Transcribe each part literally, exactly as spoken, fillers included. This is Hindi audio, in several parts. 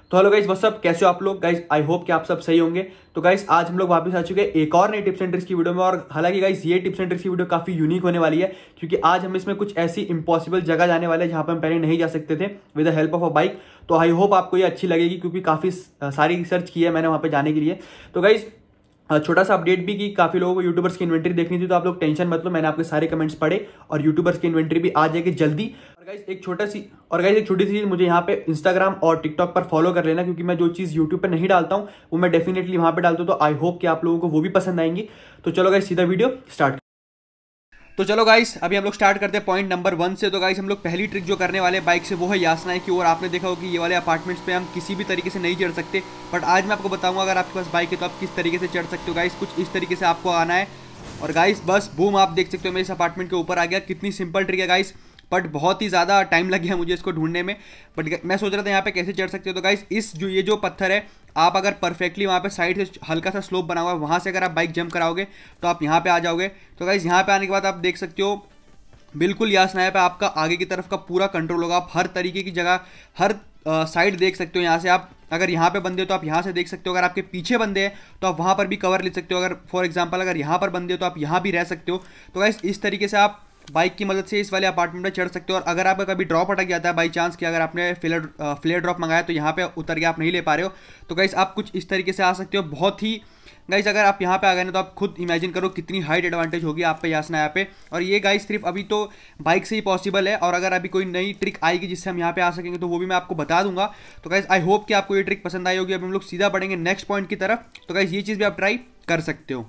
तो हेलो गाइस, व्हाट्स अप, कैसे हो आप लोग गाइस। आई होप कि आप सब सही होंगे। तो गाइस आज हम लोग वापस आ चुके हैं एक और नई टिप्स एंड ट्रिक्स की वीडियो में। और हालांकि गाइस ये टिप्स एंड ट्रिक्स की वीडियो काफी यूनिक होने वाली है, क्योंकि आज हम इसमें कुछ ऐसी इंपॉसिबल जगह जाने वाले हैं जहां पर हम पहले नहीं जा सकते थे with the help of a bike. तो आई होप आपको ये अच्छी लगेगी, क्योंकि काफी सारी रिसर्च की है मैंने वहां पर जाने के लिए। तो गाइस छोटा सा अपडेट भी कि काफी लोगों को यूट्यूबर्स की इन्वेंटरी देखनी थी, तो आप लोग टेंशन मत लो, मैंने आपके सारे कमेंट्स पढ़े और यूट्यूबर्स की इन्वेंटरी भी आ जाएगी जल्दी। और गाइस एक छोटा सी और गाइस एक छोटी सी चीज, मुझे यहाँ पे इंस्टाग्राम और टिकटॉक पर फॉलो कर लेना, क्योंकि मैं जो चीज यूट्यूब पे नहीं डालता हूँ वो मैं डेफिनेटली वहां पे डालता हूँ। तो आई होप कि आप लोगों को वो भी पसंद आएंगी। तो चलो गाइस सीधा वीडियो स्टार्ट। तो चलो गाइस अभी हम लोग स्टार्ट करते हैं पॉइंट नंबर वन से। तो गाइस हम लोग पहली ट्रिक जो करने वाले बाइक से वो है यासनाई की। और आपने देखा होगा कि ये वाले अपार्टमेंट्स पे हम किसी भी तरीके से नहीं चढ़ सकते, बट आज मैं आपको बताऊंगा अगर आपके पास बाइक है तो आप किस तरीके से चढ़ सकते हो। गाइस कुछ इस तरीके से आपको आना है और गाइस बस बूम, आप देख सकते हो मैं इस अपार्टमेंट के ऊपर आ गया। कितनी सिंपल ट्रिक है गाइस, बट बहुत ही ज़्यादा टाइम लग गया मुझे इसको ढूंढने में। बट मैं सोच रहा था यहाँ पे कैसे चढ़ सकते हो। तो गाइस इस जो ये जो पत्थर है, आप अगर परफेक्टली वहाँ पे साइड से हल्का सा स्लोप बना हुआ है, वहाँ से अगर आप बाइक जंप कराओगे तो आप यहाँ पे आ जाओगे। तो गाइस यहाँ पे आने के बाद आप देख सकते हो बिल्कुल यासनाई पे आपका आगे की तरफ का पूरा कंट्रोल होगा। आप हर तरीके की जगह, हर साइड देख सकते हो। यहाँ से आप अगर यहाँ पे बंदे हो तो आप यहाँ से देख सकते हो, अगर आपके पीछे बंदे हैं तो आप वहाँ पर भी कवर ले सकते हो। अगर फॉर एग्जांपल अगर यहाँ पर बंदे हो तो आप यहाँ भी रह सकते हो। तो गाइस इस तरीके से आप बाइक की मदद से इस वाले अपार्टमेंट में चढ़ सकते हो। और अगर आपका कभी ड्रॉप अटक जाता है बाई चांस कि अगर आपने फ्लेयर फ्लेयर ड्रॉप मंगाया तो यहाँ पे उतर के आप नहीं ले पा रहे हो, तो गाइस आप कुछ इस तरीके से आ सकते हो। बहुत ही गाइस अगर आप यहाँ पे आ गए ना तो आप खुद इमेजिन करो कितनी हाइट एडवांटेज होगी आप पे यासना यहाँ पे। और ये गाइस सिर्फ अभी तो बाइक से ही पॉसिबल है, और अगर अभी कोई नई ट्रिक आएगी जिससे हम यहाँ पे आ सकेंगे तो वो भी मैं आपको बता दूंगा। तो गाइस आई होप कि आपको ये ट्रिक पसंद आई होगी। अब हम लोग सीधा बढ़ेंगे नेक्स्ट पॉइंट की तरफ। तो गाइस ये चीज़ भी आप ट्राई कर सकते हो।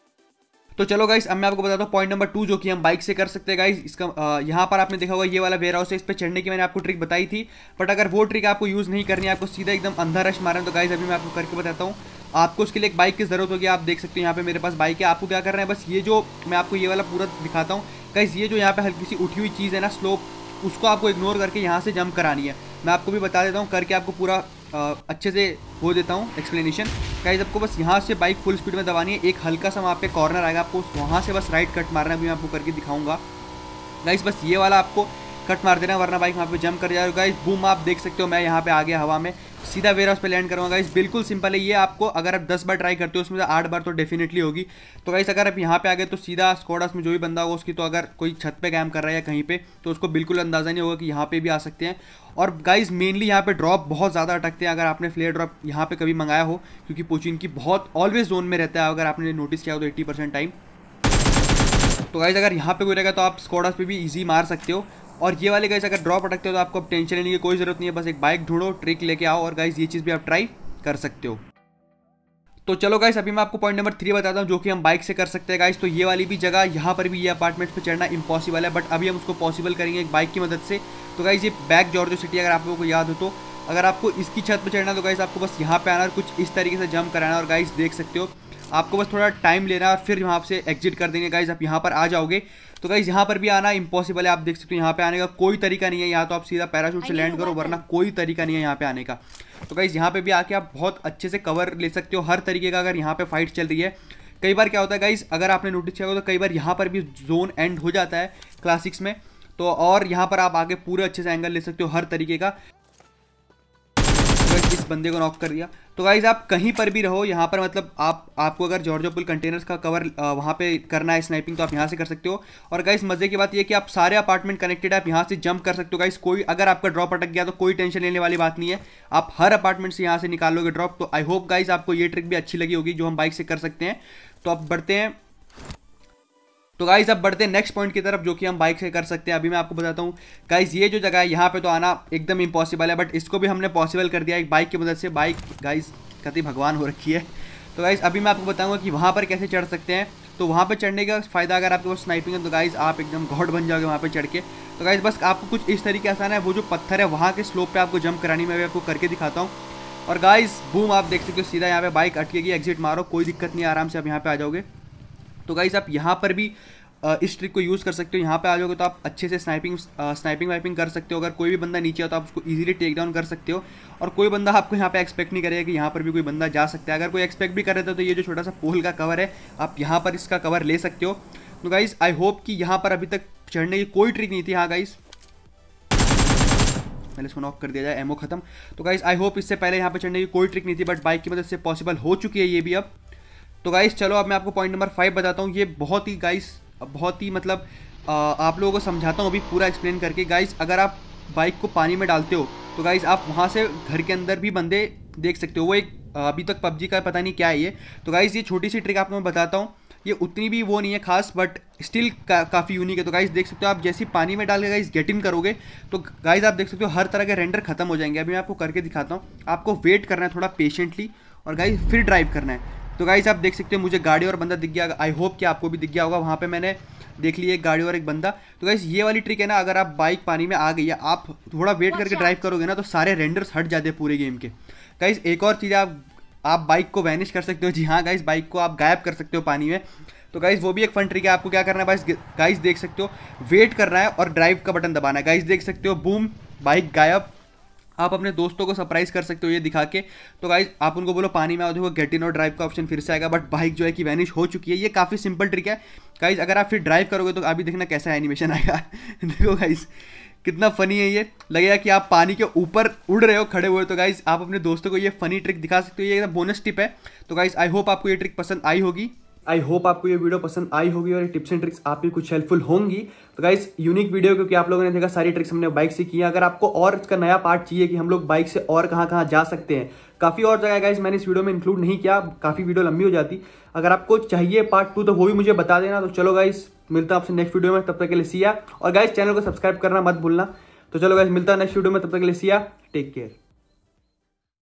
तो चलो गाइस अब मैं आपको बताता हूँ पॉइंट नंबर टू, जो कि हम बाइक से कर सकते हैं। गाइस इसका यहाँ पर आपने देखा होगा ये वाला वेयर हाउस है, इस पर चढ़ने की मैंने आपको ट्रिक बताई थी। बट अगर वो ट्रिक आपको यूज़ नहीं करनी है, आपको सीधा एकदम अंधा रश मारना है, तो गाइस अभी मैं आपको करके बताता हूँ। आपको उसके लिए एक बाइक की जरूरत होगी। आप देख सकते हो यहाँ पे मेरे पास बाइक है। आपको क्या करना है, बस ये जो मैं आपको ये वाला पूरा दिखाता हूँ गाइस, ये जो यहाँ पे हल्की सी उठी हुई चीज़ है ना स्लोप, उसको आपको इग्नोर करके यहाँ से जंप करानी है। मैं आपको भी बता देता हूँ करके, आपको पूरा आ, अच्छे से हो देता हूँ एक्सप्लेनेशन। गाइस आपको बस यहाँ से बाइक फुल स्पीड में दबानी है, एक हल्का सा वहाँ पे कॉर्नर आएगा, आपको वहाँ से बस राइट कट मारना है। अभी मैं आपको करके दिखाऊंगा। गाइस बस ये वाला आपको कट मार देना, वरना बाइक वहाँ पे जंप कर जाएगा। गाइस बूम, आप देख सकते हो मैं यहाँ पे आ गया हवा में, सीधा वेयर हाउस पे लैंड करूँगा। गाइस बिल्कुल सिंपल है ये। आपको अगर आप दस बार ट्राई करते हो उसमें से आठ बार तो डेफिनेटली होगी। तो गाइस अगर आप यहाँ पे आ गए तो सीधा स्क्वाड हाउस में जो भी बंदा होगा उसकी, तो अगर कोई छत पे कैम्प कर रहा है या कहीं पे, तो उसको बिल्कुल अंदाजा नहीं होगा कि यहाँ पे भी आ सकते हैं। और गाइस मेनली यहाँ पे ड्रॉप बहुत ज़्यादा अटकते हैं, अगर आपने फ्लेयर ड्रॉप यहाँ पे कभी मंगाया हो, क्योंकि पोचिन की बहुत ऑलवेज जोन में रहता है, अगर आपने नोटिस किया हो तो एट्टी परसेंट टाइम। तो गाइस अगर यहाँ पे कोई रहेगा तो आप स्क्वाड हाउस पे भी ईजी मार सकते हो। और ये वाले गाइस अगर ड्रॉप अटकते हो तो आपको अब टेंशन लेने की कोई ज़रूरत नहीं है, बस एक बाइक ढूंढो, ट्रिक लेके आओ, और गाइस ये चीज़ भी आप ट्राई कर सकते हो। तो चलो गाइस अभी मैं आपको पॉइंट नंबर थ्री बताता हूँ, जो कि हम बाइक से कर सकते हैं। गाइस तो ये वाली भी जगह, यहाँ पर भी ये अपार्टमेंट्स पे चढ़ना इम्पॉसिबल है, बट अभी हम उसको पॉसिबल करेंगे एक बाइक की मदद से। तो गाइस ये बैक जॉर्जियो सिटी, अगर आप लोगों को याद हो तो, अगर आपको इसकी छत पर चढ़ना तो गाइस आपको बस यहाँ पे आना और कुछ इस तरीके से जंप कराना। और गाइस देख सकते हो आपको बस थोड़ा टाइम लेना है और फिर यहाँ से एग्जिट कर देंगे। गाइस आप यहाँ पर आ जाओगे। तो गाइस यहाँ पर भी आना इम्पॉसिबल है, आप देख सकते हो यहाँ पे आने का कोई तरीका नहीं है। यहाँ तो आप सीधा पैराशूट से लैंड करो, वरना कोई तरीका नहीं है यहाँ पे आने का। तो गाइस यहाँ पे भी आके आप बहुत अच्छे से कवर ले सकते हो हर तरीके का, अगर यहाँ पे फाइट चल रही है। कई बार क्या होता है गाइस, अगर आपने नोटिस किया हो तो कई बार यहाँ पर भी जोन एंड हो जाता है क्लासिक्स में, तो और यहाँ पर आप आगे पूरे अच्छे से एंगल ले सकते हो हर तरीके का। इस बंदे को नॉक कर दिया। तो गाइज आप कहीं पर भी रहो यहाँ पर, मतलब आप आपको अगर जॉर्जियो पुल कंटेनर्स का कवर वहाँ पे करना है स्नाइपिंग, तो आप यहाँ से कर सकते हो। और गाइज मजे की बात ये कि आप सारे अपार्टमेंट कनेक्टेड है, आप यहाँ से जंप कर सकते हो। गाइज कोई अगर आपका ड्रॉप अटक गया तो कोई टेंशन लेने वाली बात नहीं है, आप हर अपार्टमेंट से यहाँ से निकाल लोगे ड्रॉप। तो आई होप गाइज आपको ये ट्रिक भी अच्छी लगी होगी जो हम बाइक से कर सकते हैं। तो आप बढ़ते हैं। तो गाइस अब बढ़ते हैं नेक्स्ट पॉइंट की तरफ, जो कि हम बाइक से कर सकते हैं। अभी मैं आपको बताता हूँ गाइस, ये जो जगह है यहाँ पे तो आना एकदम इम्पॉसिबल है, बट इसको भी हमने पॉसिबल कर दिया एक बाइक की मदद से। बाइक गाइस कति भगवान हो रखी है। तो गाइस अभी मैं आपको बताऊंगा कि वहाँ पर कैसे चढ़ सकते हैं। तो वहाँ पर चढ़ने का फ़ायदा, अगर आपके पास स्नाइपिंग है तो गाइस आप एकदम गॉड बन जाओगे वहाँ पर चढ़ के। तो गाइस बस आपको कुछ इस तरीके आसान है, वो जो पत्थर है वहाँ के स्लोप पर आपको जंप करानी, मैं भी आपको करके दिखाता हूँ। और गाइस बूम, आप देख सकते हो सीधा यहाँ पर बाइक अटकेगी, एग्जिट मारो, कोई दिक्कत नहीं, आराम से आप यहाँ पर आ जाओगे। तो गाइस आप यहाँ पर भी इस ट्रिक को यूज़ कर सकते हो। यहाँ पे आ जाओगे तो आप अच्छे से स्नाइपिंग स्नाइपिंग वाइपिंग कर सकते हो। अगर कोई भी बंदा नीचे हो तो आप उसको इजीली टेक डाउन कर सकते हो। और कोई बंदा आपको यहाँ पे एक्सपेक्ट नहीं करेगा कि यहाँ पर भी कोई बंदा जा सकता है। अगर कोई एक्सपेक्ट भी कर रहा था तो ये जो छोटा सा पोल का कवर है, आप यहाँ पर इसका कवर ले सकते हो। तो गाइस आई होप कि यहाँ पर अभी तक चढ़ने की कोई ट्रिक नहीं थी। हाँ गाइस पहले इसको नॉक कर दिया जाए, एमओ खत्म। तो गाइस आई होप इससे पहले यहाँ पे चढ़ने की कोई ट्रिक नहीं थी, बट बाइक की मदद से पॉसिबल हो चुकी है ये भी अब। तो गाइस चलो अब मैं आपको पॉइंट नंबर फाइव बताता हूँ। ये बहुत ही गाइस बहुत ही मतलब आ, आप लोगों को समझाता हूँ अभी पूरा एक्सप्लेन करके। गाइस अगर आप बाइक को पानी में डालते हो तो गाइस आप वहाँ से घर के अंदर भी बंदे देख सकते हो। वो एक अभी तक पबजी का पता नहीं क्या है ये। तो गाइस ये छोटी सी ट्रिक आपको मैं बताता हूँ, ये उतनी भी वो नहीं है खास, बट स्टिल का, काफ़ी यूनिक है। तो गाइस देख सकते हो आप जैसी पानी में डाल के गाइस गेट इन करोगे तो गाइस आप देख सकते हो हर तरह के रेंडर खत्म हो जाएंगे। अभी मैं आपको करके दिखाता हूँ। आपको वेट करना है थोड़ा पेशेंटली और गाइस फिर ड्राइव करना है। तो गाइस आप देख सकते हो मुझे गाड़ी और बंदा दिख गया। आई होप कि आपको भी दिख गया होगा, वहाँ पे मैंने देख लिया एक गाड़ी और एक बंदा। तो गाइस ये वाली ट्रिक है ना, अगर आप बाइक पानी में आ गई है, आप थोड़ा वेट करके ड्राइव करोगे ना तो सारे रेंडर्स हट जाते हैं पूरे गेम के। गाइस एक और चीज़, आप आप बाइक को वैनिश कर सकते हो। जी हाँ गाइस, बाइक को आप गायब कर सकते हो पानी में। तो गाइस वो भी एक फन ट्रिक है। आपको क्या करना है गाइस, गाइस देख सकते हो वेट करना है और ड्राइव का बटन दबाना है। गाइस देख सकते हो बूम, बाइक गायब। आप अपने दोस्तों को सरप्राइज कर सकते हो ये दिखा के। तो गाइस आप उनको बोलो पानी में आओ, देखो गेट इन और ड्राइव का ऑप्शन फिर से आएगा, बट बाइक जो है कि वैनिश हो चुकी है। ये काफ़ी सिंपल ट्रिक है गाइस। अगर आप फिर ड्राइव करोगे तो अभी देखना कैसा एनिमेशन आएगा। देखो गाइस कितना फनी है ये, लगेगा कि आप पानी के ऊपर उड़ रहे हो खड़े हुए। तो गाइस आप अपने दोस्तों को ये फनी ट्रिक दिखा सकते हो, ये एकदम बोनस टिप है। तो गाइस आई होप आपको ये ट्रिक पसंद आई होगी। आई होप आपको ये वीडियो पसंद आई होगी और ये टिप्स एंड ट्रिक्स आपकी कुछ हेल्पफुल होंगी। तो गाइस यूनिक वीडियो, क्योंकि आप लोगों ने देखा सारी ट्रिक्स हमने बाइक से की है। अगर आपको और इसका नया पार्ट चाहिए कि हम लोग बाइक से और कहाँ कहाँ जा सकते हैं, काफ़ी और जगह गाइस मैंने इस वीडियो में इंक्लूड नहीं किया, काफ़ी वीडियो लंबी हो जाती। अगर आपको चाहिए पार्ट टू तो वो भी मुझे बता देना। तो चलो गाइस मिलता है आपसे नेक्स्ट वीडियो में, तब तक के लिए सिया। और गाइस चैनल को सब्सक्राइब करना मत भूलना। तो चलो गाइस मिलता है नेक्स्ट वीडियो में, तब तक के लिए सिया, टेक केयर।